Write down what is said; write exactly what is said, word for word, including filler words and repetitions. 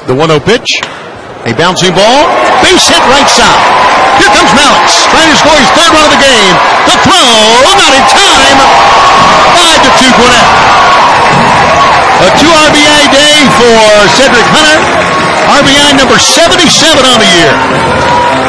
The one oh pitch. A bouncing ball. Base hit right side. Here comes Mallix, trying to score his third run of the game. The throw, not in time. five to two Gwinnett. A two R B I day for Cedric Hunter. R B I number seventy-seven on the year.